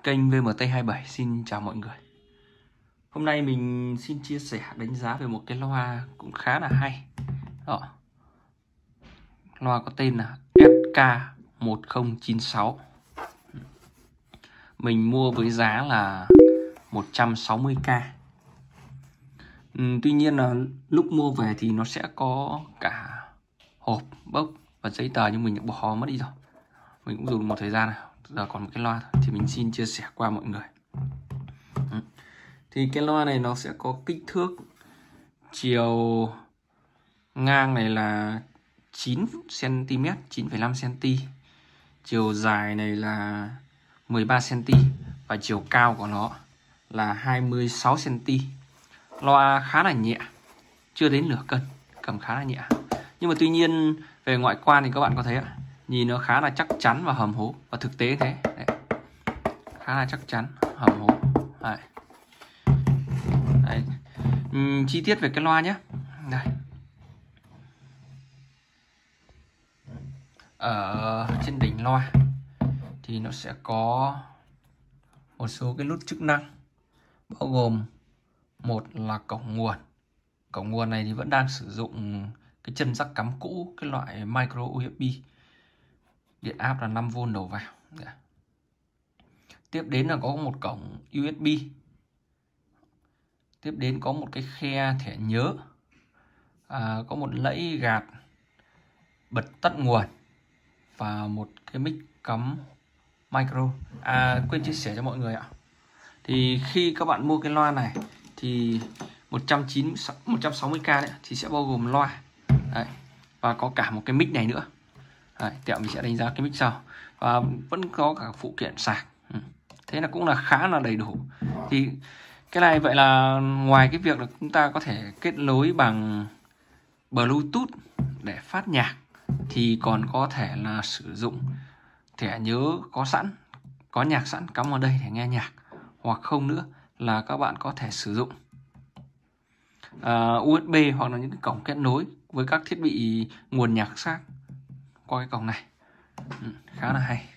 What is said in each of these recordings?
Kênh VMT27 xin chào mọi người. Hôm nay mình xin chia sẻ đánh giá về một cái loa cũng khá là hay. Đó. Loa có tên là SK1096. Mình mua với giá là 160k. Tuy nhiên là lúc mua về thì nó sẽ có cả hộp, bốc và giấy tờ, nhưng mình đã bỏ mất đi rồi. Mình cũng dùng một thời gian này, giờ còn một cái loa thôi, thì mình xin chia sẻ qua mọi người. Thì cái loa này nó sẽ có kích thước chiều ngang này là 9cm, 9,5cm. Chiều dài này là 13cm. Và chiều cao của nó là 26cm. Loa khá là nhẹ, chưa đến nửa cân, cầm khá là nhẹ. Nhưng mà tuy nhiên về ngoại quan thì các bạn có thấy ạ, nhìn nó khá là chắc chắn và hầm hố. Và thực tế thế đấy. Khá là chắc chắn, hầm hố. Đấy. Đấy. Chi tiết về cái loa nhé. Đây. Ở trên đỉnh loa thì nó sẽ có một số cái nút chức năng, bao gồm một là cổng nguồn. Cổng nguồn này thì vẫn đang sử dụng cái chân jack cắm cũ, cái loại micro USB, điện áp là 5V đầu vào. Tiếp đến là có một cổng USB. Tiếp đến có một cái khe thẻ nhớ, có một lẫy gạt bật tắt nguồn và một cái mic cắm micro. Quên chia sẻ cho mọi người ạ. Thì khi các bạn mua cái loa này thì 160k đấy thì sẽ bao gồm loa. Đấy. Và có cả một cái mic này nữa. Đấy, tẹo mình sẽ đánh giá cái mic sau. Và vẫn có cả phụ kiện sạc. Thế là cũng là khá là đầy đủ. Thì cái này vậy là ngoài cái việc là chúng ta có thể kết nối bằng Bluetooth để phát nhạc, thì còn có thể là sử dụng thẻ nhớ có sẵn, có nhạc sẵn cắm vào đây để nghe nhạc. Hoặc không nữa là các bạn có thể sử dụng USB hoặc là những cái cổng kết nối với các thiết bị nguồn nhạc khác qua cái cổng này. Khá là hay.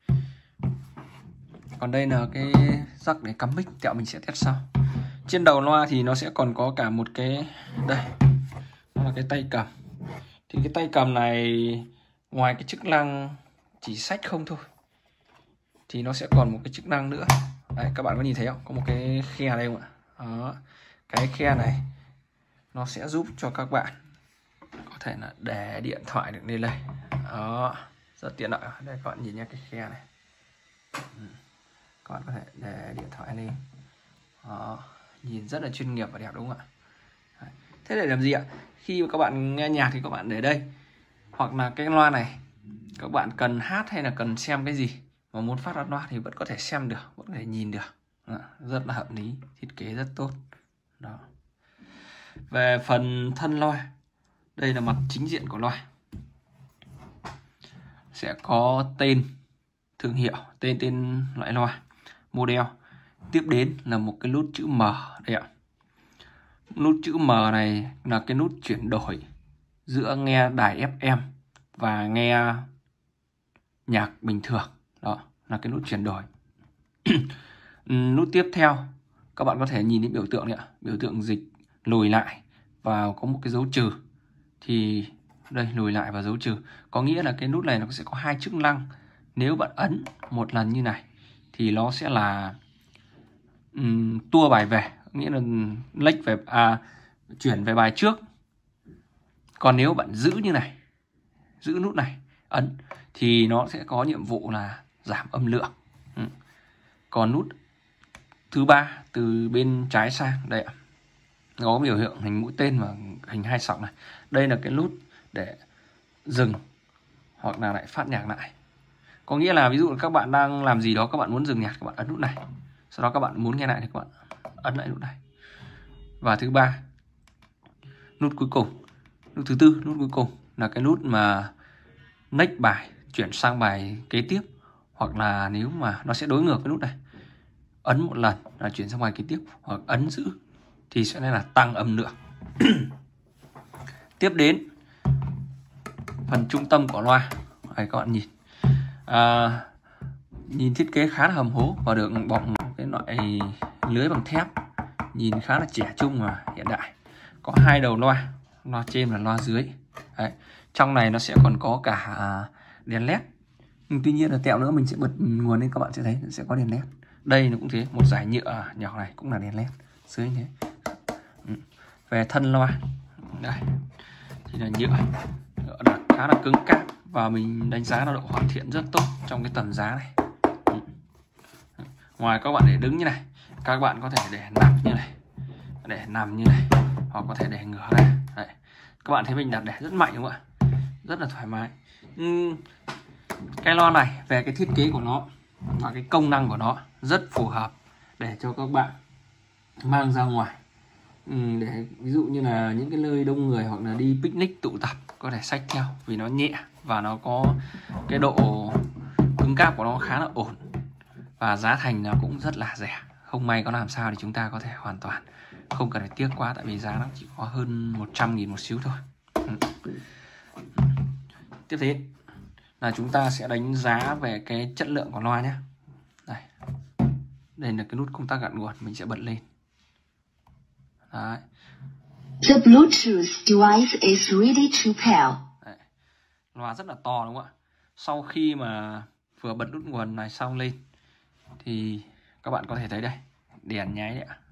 Còn đây là cái jack để cắm mic, tẹo mình sẽ test sau. Trên đầu loa thì nó sẽ còn có cả một cái, đây, đó là cái tay cầm. Thì cái tay cầm này ngoài cái chức năng chỉ xách không thôi thì nó sẽ còn một cái chức năng nữa. Đấy, các bạn có nhìn thấy không? Có một cái khe đây không ạ? Đó. Cái khe này nó sẽ giúp cho các bạn có thể là để điện thoại được lên đây. Đó, rất tiện lợi. Đây các bạn nhìn nhé, cái khe này. Các bạn có thể để điện thoại lên. Đó, nhìn rất là chuyên nghiệp và đẹp đúng không ạ? Đấy. Thế để làm gì ạ? Khi mà các bạn nghe nhạc thì các bạn để đây. Hoặc là cái loa này các bạn cần hát hay là cần xem cái gì mà muốn phát ra loa thì vẫn có thể xem được, vẫn có thể nhìn được. Đó, rất là hợp lý, thiết kế rất tốt. Đó. Về phần thân loa, đây là mặt chính diện của loa. Sẽ có tên thương hiệu, tên loại loa, model. Tiếp đến là một cái nút chữ M đây ạ. Nút chữ M này là cái nút chuyển đổi giữa nghe đài FM và nghe nhạc bình thường. Đó là cái nút chuyển đổi. Nút tiếp theo các bạn có thể nhìn thấy biểu tượng này ạ. Biểu tượng dịch lùi lại và có một cái dấu trừ. Thì đây, lùi lại và dấu trừ. Có nghĩa là cái nút này nó sẽ có hai chức năng. Nếu bạn ấn một lần như này thì nó sẽ là tua bài về, nghĩa là lệch về, chuyển về bài trước. Còn nếu bạn giữ như này, giữ nút này ấn thì nó sẽ có nhiệm vụ là giảm âm lượng. Còn nút thứ ba từ bên trái sang đây ạ, có biểu hiện hình mũi tên và hình hai sọc này. Đây là cái nút để dừng hoặc là lại phát nhạc lại. Có nghĩa là ví dụ các bạn đang làm gì đó, các bạn muốn dừng nhạc, các bạn ấn nút này. Sau đó các bạn muốn nghe lại thì các bạn ấn lại nút này. Và thứ ba, nút cuối cùng, nút thứ tư, nút cuối cùng là cái nút mà next bài, chuyển sang bài kế tiếp. Hoặc là nếu mà nó sẽ đối ngược với nút này, ấn một lần là chuyển sang bài kế tiếp, hoặc ấn giữ thì sẽ là tăng âm lượng. Tiếp đến phần trung tâm của loa. Đây các bạn nhìn, nhìn thiết kế khá là hầm hố và được bọc cái loại lưới bằng thép, nhìn khá là trẻ trung và hiện đại. Có 2 đầu loa, loa trên và loa dưới. Đấy. Trong này nó sẽ còn có cả đèn led. Nhưng tuy nhiên là tẹo nữa mình sẽ bật nguồn lên, các bạn sẽ thấy sẽ có đèn led. Đây nó cũng thế, một dải nhựa nhỏ này cũng là đèn led dưới như thế. Về thân loa đây thì là nhựa khá là cứng cáp và mình đánh giá là độ hoàn thiện rất tốt trong cái tầm giá này. Ngoài các bạn để đứng như này, các bạn có thể để nằm như này, để nằm như này, hoặc có thể để ngửa ra. Đấy. Các bạn thấy mình đặt để rất mạnh đúng không ạ? Rất là thoải mái. Cái loa này về cái thiết kế của nó và cái công năng của nó rất phù hợp để cho các bạn mang ra ngoài, để ví dụ như là những cái nơi đông người hoặc là đi picnic tụ tập có thể xách theo, vì nó nhẹ và nó có cái độ cứng cáp của nó khá là ổn và giá thành nó cũng rất là rẻ. Không may có làm sao thì chúng ta có thể hoàn toàn không cần phải tiếc quá, tại vì giá nó chỉ có hơn 100.000 một xíu thôi. Tiếp đến là chúng ta sẽ đánh giá về cái chất lượng của loa nhé. Đây là cái nút công tắc gạt nguồn, mình sẽ bật lên. Đấy. The Bluetooth device is ready to pair. Đấy. Loa rất là to đúng không ạ? Sau khi mà vừa bật nút nguồn này xong lên thì các bạn có thể thấy đây, đèn nháy đấy ạ.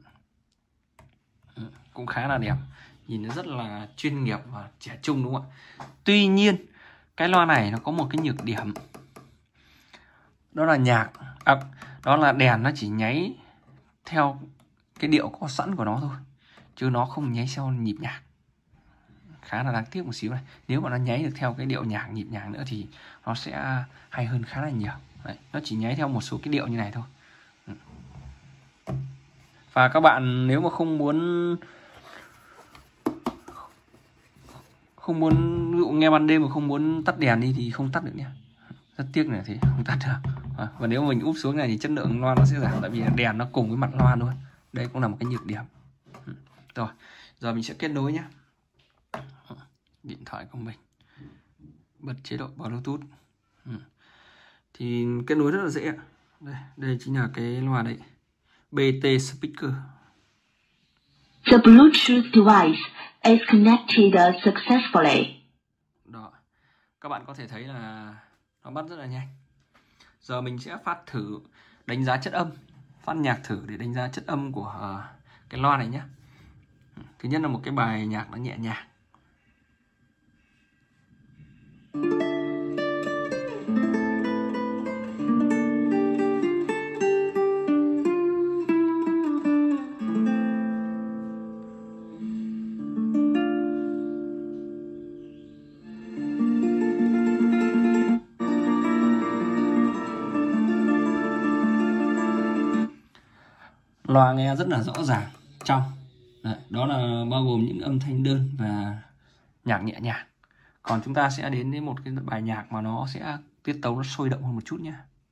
Cũng khá là đẹp, nhìn nó rất là chuyên nghiệp và trẻ trung đúng không ạ? Tuy nhiên cái loa này nó có một cái nhược điểm, đó là đó là đèn nó chỉ nháy theo cái điệu có sẵn của nó thôi, chứ nó không nháy theo nhịp nhạc. Khá là đáng tiếc một xíu này. Nếu mà nó nháy được theo cái điệu nhạc, nhịp nhàng nữa thì nó sẽ hay hơn khá là nhiều. Đấy, nó chỉ nháy theo một số cái điệu như này thôi. Và các bạn nếu mà không muốn ví dụ nghe ban đêm mà không muốn tắt đèn đi thì không tắt được nhé. Rất tiếc này thì không tắt được. Và nếu mà mình úp xuống này thì chất lượng loa nó sẽ giảm, tại vì đèn nó cùng với mặt loa luôn. Đây cũng là một cái nhược điểm. Rồi, giờ mình sẽ kết nối nhé. Điện thoại của mình bật chế độ Bluetooth. Thì kết nối rất là dễ. Đây chính là cái loa đấy, BT Speaker. The Bluetooth device is connected successfully. Đó, các bạn có thể thấy là nó bắt rất là nhanh. Giờ mình sẽ phát thử đánh giá chất âm, phát nhạc thử để đánh giá chất âm của cái loa này nhé. Thứ nhất là một cái bài nhạc nó nhẹ nhàng. Loa nghe rất là rõ ràng, trong. Đấy, đó là bao gồm những âm thanh đơn và nhạc nhẹ nhàng. Còn chúng ta sẽ đến với một cái bài nhạc mà nó sẽ tiết tấu nó sôi động hơn một chút nhé.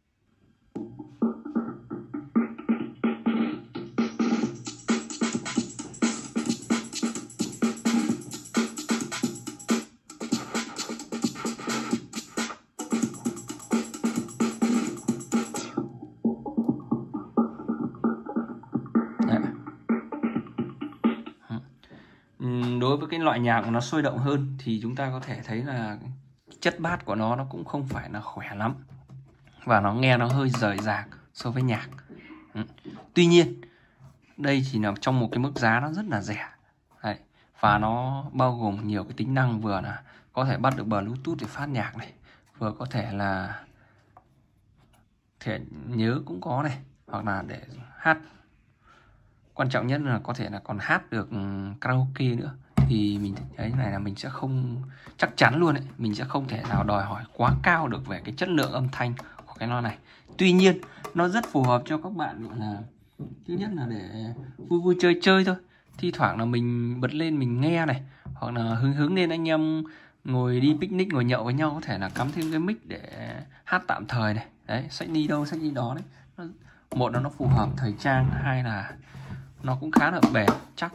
Đối với cái loại nhạc mà nó sôi động hơn thì chúng ta có thể thấy là chất bass của nó cũng không phải là khỏe lắm và nó nghe nó hơi rời rạc so với nhạc. Tuy nhiên đây chỉ là trong một cái mức giá nó rất là rẻ. Đấy. Và nó bao gồm nhiều cái tính năng, vừa là có thể bắt được Bluetooth để phát nhạc này, vừa có thể là thẻ nhớ cũng có này, hoặc là để hát. Quan trọng nhất là có thể là còn hát được karaoke nữa. Thì mình thấy này là mình sẽ không, chắc chắn luôn đấy, mình sẽ không thể nào đòi hỏi quá cao được về cái chất lượng âm thanh của cái loa này. Tuy nhiên nó rất phù hợp cho các bạn gọi là, thứ nhất là để vui vui chơi chơi thôi. Thi thoảng là mình bật lên mình nghe này, hoặc là hứng lên anh em ngồi đi picnic, ngồi nhậu với nhau có thể là cắm thêm cái mic để hát tạm thời này. Đấy, xách đi đâu xách đi đó đấy. Một là nó phù hợp thời trang, hai là nó cũng khá là bền chắc.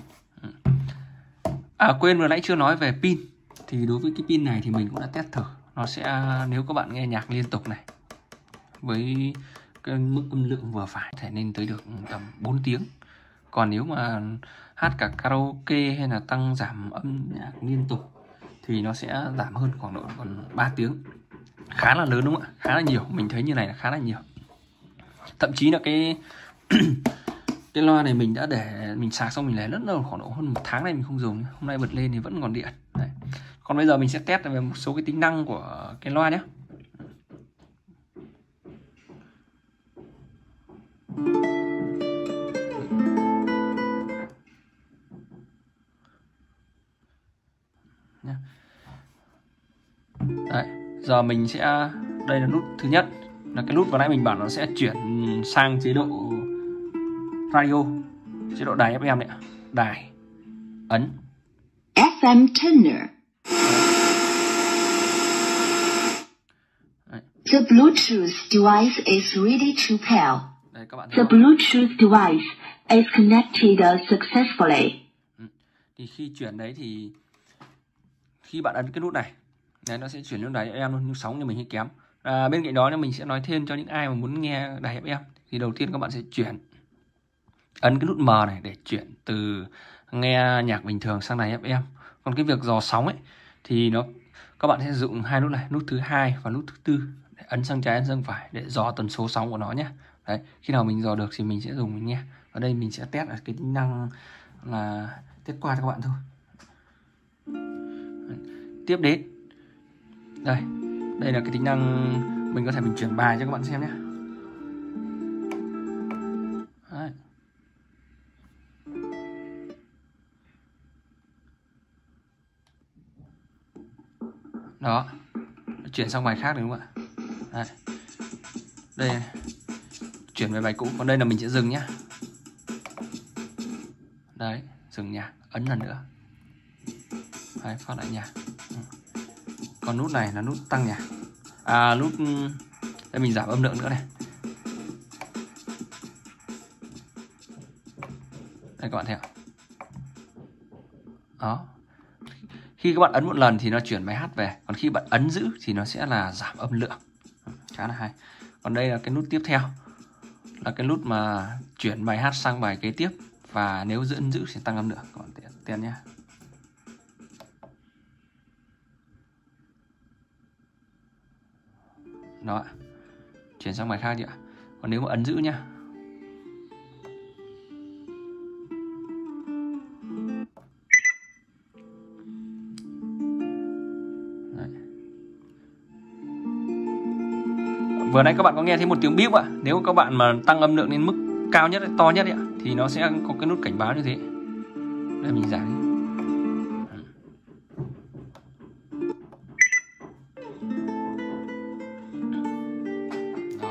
Quên vừa nãy chưa nói về pin. Thì đối với cái pin này thì mình cũng đã test thử. Nó sẽ, nếu các bạn nghe nhạc liên tục này, với cái mức âm lượng vừa phải, có thể lên tới được tầm 4 tiếng. Còn nếu mà hát cả karaoke hay là tăng giảm âm nhạc liên tục thì nó sẽ giảm hơn khoảng độ còn 3 tiếng. Khá là lớn đúng không ạ? Khá là nhiều, mình thấy như này là khá là nhiều. Thậm chí là cái cái loa này mình đã để mình sạc xong mình để rất lâu, khoảng độ hơn 1 tháng này mình không dùng. Hôm nay bật lên thì vẫn còn điện. Đấy. Còn bây giờ mình sẽ test về một số cái tính năng của cái loa nhé. Đấy, giờ mình sẽ, đây là nút thứ nhất, là cái nút vừa nãy mình bảo nó sẽ chuyển sang chế độ radio, chế độ đài FM này, đài, ấn FM tuner. The Bluetooth device is ready to pair. Đây, các bạn The Bluetooth device is connected successfully. Thì khi chuyển đấy thì khi bạn ấn cái nút này, đấy, nó sẽ chuyển lên đài FM luôn, nhưng sóng như mình hay kém. Bên cạnh đó thì mình sẽ nói thêm cho những ai mà muốn nghe đài FM. Thì đầu tiên các bạn sẽ ấn cái nút M này để chuyển từ nghe nhạc bình thường sang đài FM. Còn cái việc dò sóng ấy thì các bạn sẽ dùng hai nút này, nút thứ hai và nút thứ tư, để ấn sang trái ấn sang phải để dò tần số sóng của nó nhé. Đấy, khi nào mình dò được thì mình sẽ dùng mình nghe. Ở đây mình sẽ test cái tính năng là test qua cho các bạn thôi. Tiếp đến đây là cái tính năng mình có thể chuyển bài cho các bạn xem nhé. Đấy. Đó, chuyển sang bài khác đúng không ạ? Đấy. Đây, chuyển về bài cũ, còn đây là mình sẽ dừng nhá. Đấy, dừng nhạc, ấn lần nữa. Đấy, phát lại nhạc. Còn nút này là nút tăng nhạc. Nút đây mình giảm âm lượng nữa này. Đây các bạn thấy không? Đó. Khi các bạn ấn một lần thì nó chuyển bài hát về, còn khi bạn ấn giữ thì nó sẽ là giảm âm lượng. Khá là hay. Còn đây là cái nút tiếp theo, là cái nút mà chuyển bài hát sang bài kế tiếp, và nếu ấn giữ sẽ tăng âm lượng. Các bạn tiền nhé. Đó, chuyển sang bài khác chị ạ. Còn nếu mà ấn giữ nhá, vừa nãy các bạn có nghe thấy một tiếng bíp ạ. Nếu các bạn mà tăng âm lượng lên mức cao nhất, to nhất ạ, thì nó sẽ có cái nút cảnh báo như thế. Đây mình giảm đi. Đó.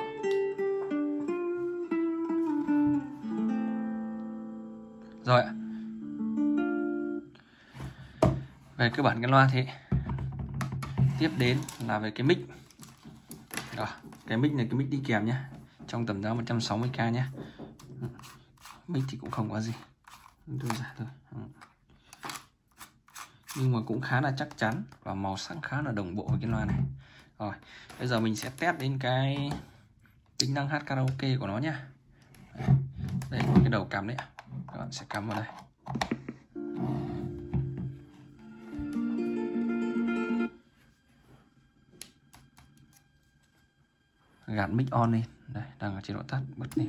Rồi ạ. Về cơ bản cái loa thế. Tiếp đến là về cái mic. Đó, cái mic này cái mic đi kèm nhé, trong tầm giá 160k nhé. Mic thì cũng không có gì, đơn giản thôi, nhưng mà cũng khá là chắc chắn và màu sắc khá là đồng bộ với cái loa này. Rồi, bây giờ mình sẽ test đến cái tính năng hát karaoke của nó nhé. Đây là cái đầu cắm đấy, các bạn sẽ cắm vào đây. Gạt mic on lên, đây đang ở chế độ tắt, bật lên.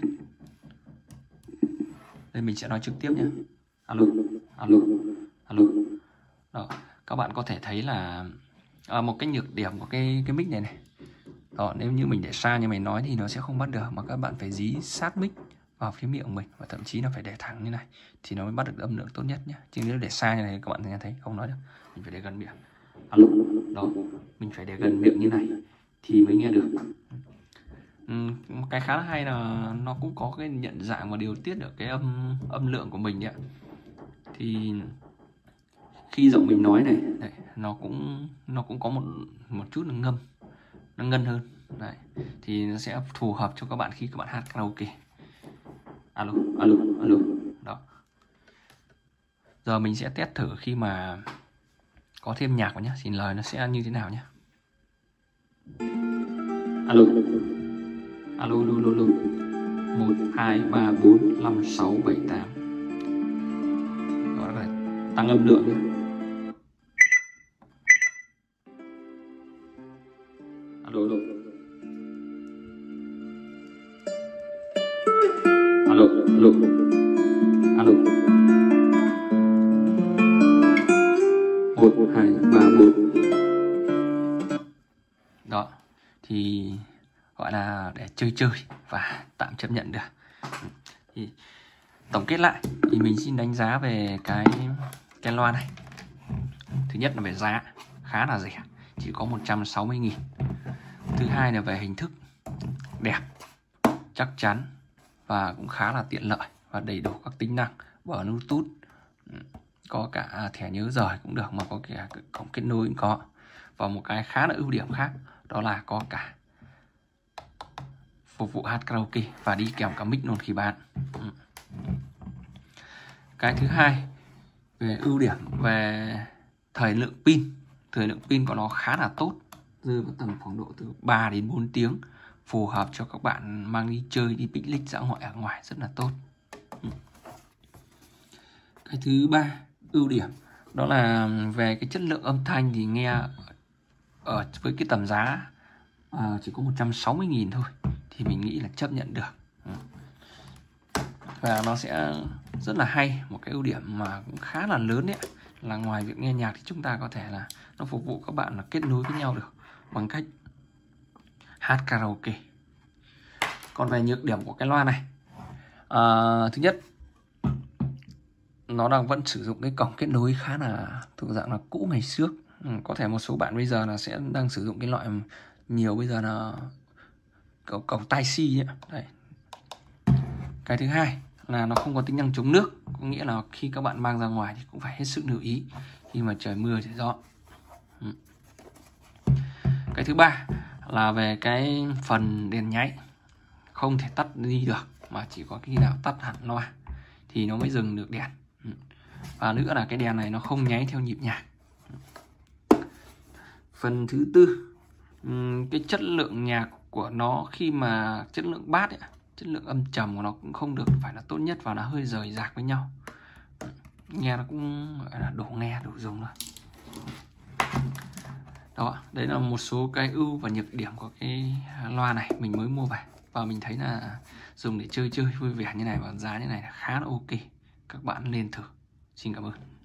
Đây mình sẽ nói trực tiếp nhé. Alo, alo, alo. Đó, các bạn có thể thấy là một cái nhược điểm của cái mic này này. Đó, nếu như mình để xa như mình nói thì nó sẽ không bắt được, mà các bạn phải dí sát mic vào phía miệng mình, và thậm chí là phải để thẳng như này thì nó mới bắt được âm lượng tốt nhất nhé. Chứ nếu để xa như này các bạn nghe thấy không nói được, mình phải để gần miệng. Alo, đó, mình phải để gần miệng như này thì mới nghe được. Một cái khá là hay là nó cũng có cái nhận dạng và điều tiết được cái âm lượng của mình đấy ạ. Thì khi giọng mình nói này, đấy, nó cũng có một chút là ngâm, nó ngân hơn. Đấy, thì nó sẽ phù hợp cho các bạn khi các bạn hát karaoke. Alo, alo, alo. Đó. Giờ mình sẽ test thử khi mà có thêm nhạc vào nhé, thì lời nó sẽ như thế nào nhé. Alo. Alo, alo, alo, alo. 1, 2, 3, 4, 5, 6, 7, 8. Các bạn có thể tăng âm lượng nữa. Alo, alo. Alo, alo. Alo. 1, 2, 3, 4. Đó. Thì gọi là để chơi chơi và tạm chấp nhận được. Thì tổng kết lại thì mình xin đánh giá về cái loa này. Thứ nhất là về giá khá là rẻ, chỉ có 160.000. Thứ hai là về hình thức đẹp, chắc chắn và cũng khá là tiện lợi và đầy đủ các tính năng Bluetooth, có cả thẻ nhớ rời cũng được, mà có cả cổng kết nối cũng có. Và một cái khá là ưu điểm khác đó là có cả phục vụ hát karaoke và đi kèm cả mic luôn khi bán. Cái thứ hai về ưu điểm về thời lượng pin của nó khá là tốt, rơi vào tầm khoảng độ từ 3 đến 4 tiếng, phù hợp cho các bạn mang đi chơi, đi picnic dã ngoại ở ngoài rất là tốt. Cái thứ ba ưu điểm đó là về cái chất lượng âm thanh thì nghe ở với cái tầm giá chỉ có 160.000 thôi thì mình nghĩ là chấp nhận được. Và nó sẽ rất là hay. Một cái ưu điểm mà cũng khá là lớn đấy là ngoài việc nghe nhạc thì chúng ta có thể là nó phục vụ các bạn là kết nối với nhau được bằng cách hát karaoke. Còn về nhược điểm của cái loa này, thứ nhất nó vẫn sử dụng cái cổng kết nối khá là thuộc dạng là cũ ngày xưa. Có thể một số bạn bây giờ là sẽ đang sử dụng cái loại nhiều bây giờ là cổng Type-C ấy. Đây. Cái thứ hai là nó không có tính năng chống nước, có nghĩa là khi các bạn mang ra ngoài thì cũng phải hết sức lưu ý khi mà trời mưa trời gió. Cái thứ ba là về cái phần đèn nháy, không thể tắt đi được mà chỉ có khi nào tắt hẳn loa thì nó mới dừng được đèn. Và nữa là cái đèn này nó không nháy theo nhịp nhạc. Phần thứ tư, cái chất lượng nhạc của nó khi mà chất lượng bass ấy, chất lượng âm trầm của nó cũng không được phải là tốt nhất và nó hơi rời rạc với nhau. Nghe nó cũng gọi là đủ nghe đủ dùng thôi. Đó, đấy là một số cái ưu và nhược điểm của cái loa này mình mới mua về và mình thấy là dùng để chơi vui vẻ như này và giá như này là khá là ok. Các bạn nên thử. Xin cảm ơn.